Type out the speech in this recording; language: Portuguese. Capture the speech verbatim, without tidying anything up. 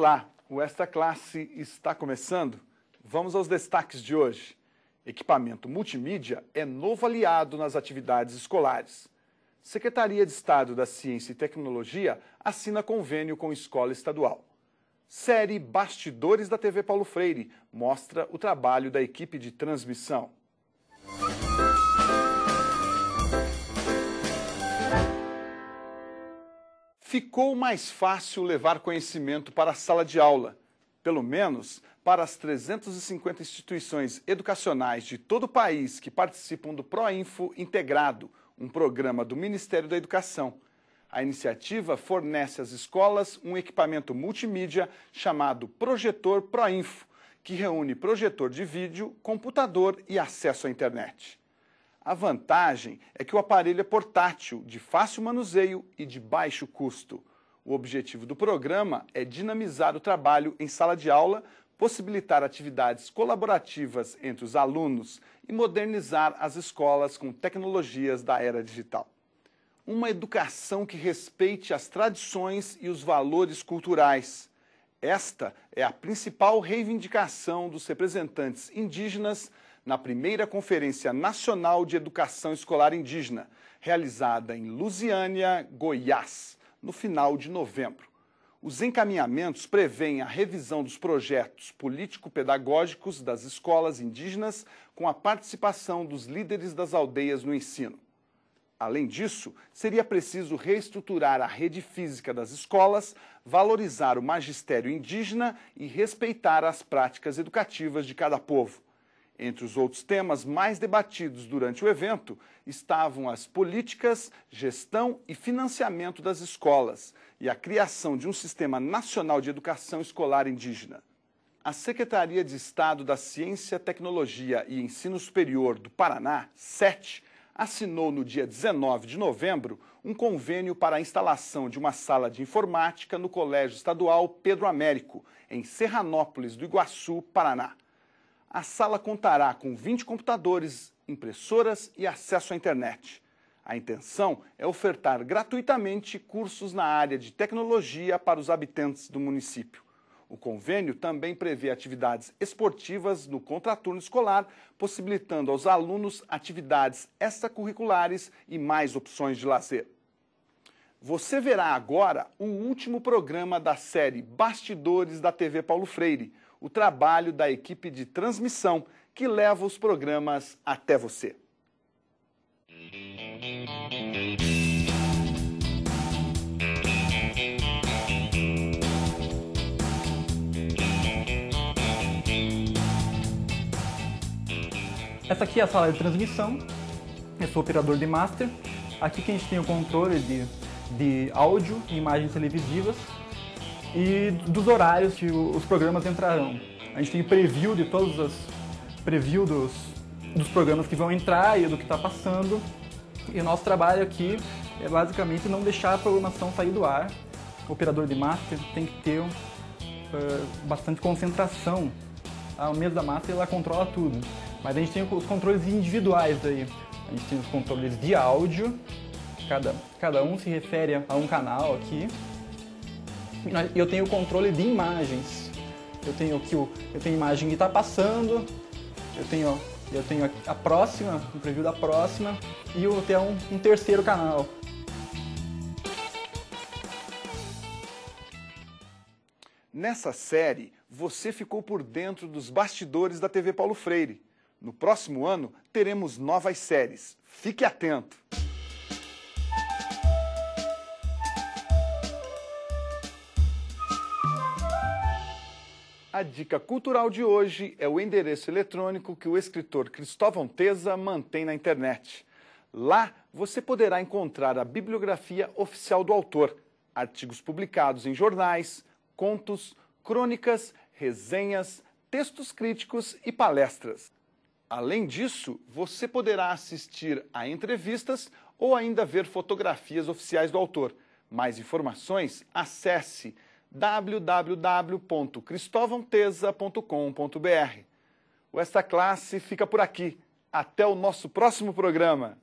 Olá, o Esta Classe está começando. Vamos aos destaques de hoje. Equipamento multimídia é novo aliado nas atividades escolares. Secretaria de Estado da Ciência e Tecnologia assina convênio com escola estadual. Série Bastidores da T V Paulo Freire mostra o trabalho da equipe de transmissão. Ficou mais fácil levar conhecimento para a sala de aula, pelo menos para as trezentas e cinquenta instituições educacionais de todo o país que participam do ProInfo Integrado, um programa do Ministério da Educação. A iniciativa fornece às escolas um equipamento multimídia chamado Projetor ProInfo, que reúne projetor de vídeo, computador e acesso à internet. A vantagem é que o aparelho é portátil, de fácil manuseio e de baixo custo. O objetivo do programa é dinamizar o trabalho em sala de aula, possibilitar atividades colaborativas entre os alunos e modernizar as escolas com tecnologias da era digital. Uma educação que respeite as tradições e os valores culturais. Esta é a principal reivindicação dos representantes indígenas na primeira Conferência Nacional de Educação Escolar Indígena, realizada em Lusiânia, Goiás, no final de novembro. Os encaminhamentos prevêem a revisão dos projetos político-pedagógicos das escolas indígenas com a participação dos líderes das aldeias no ensino. Além disso, seria preciso reestruturar a rede física das escolas, valorizar o magistério indígena e respeitar as práticas educativas de cada povo. Entre os outros temas mais debatidos durante o evento estavam as políticas, gestão e financiamento das escolas e a criação de um Sistema Nacional de Educação Escolar Indígena. A Secretaria de Estado da Ciência, Tecnologia e Ensino Superior do Paraná, SETE, assinou no dia dezenove de novembro um convênio para a instalação de uma sala de informática no Colégio Estadual Pedro Américo, em Serranópolis do Iguaçu, Paraná. A sala contará com vinte computadores, impressoras e acesso à internet. A intenção é ofertar gratuitamente cursos na área de tecnologia para os habitantes do município. O convênio também prevê atividades esportivas no contraturno escolar, possibilitando aos alunos atividades extracurriculares e mais opções de lazer. Você verá agora o último programa da série Bastidores da T V Paulo Freire, o trabalho da equipe de transmissão que leva os programas até você. Essa aqui é a sala de transmissão, eu sou operador de master. Aqui que a gente tem o controle de, de áudio e imagens televisivas e dos horários que os programas entrarão. A gente tem preview de todos os preview dos, dos programas que vão entrar e do que está passando. E o nosso trabalho aqui é basicamente não deixar a programação sair do ar. O operador de master tem que ter uh, bastante concentração. A mesa da master ela controla tudo. Mas a gente tem os controles individuais aí. A gente tem os controles de áudio, cada, cada um se refere a um canal aqui. E eu tenho o controle de imagens. Eu tenho aqui o, eu tenho a imagem que está passando, eu tenho, eu tenho a próxima, um preview da próxima, e eu tenho um, um terceiro canal. Nessa série, você ficou por dentro dos bastidores da T V Paulo Freire. No próximo ano, teremos novas séries. Fique atento! A dica cultural de hoje é o endereço eletrônico que o escritor Cristóvão Teza mantém na internet. Lá você poderá encontrar a bibliografia oficial do autor, artigos publicados em jornais, contos, crônicas, resenhas, textos críticos e palestras. Além disso, você poderá assistir a entrevistas ou ainda ver fotografias oficiais do autor. Mais informações, acesse w w w ponto cristovão teza ponto com ponto b r. O Esta Classe fica por aqui. Até o nosso próximo programa.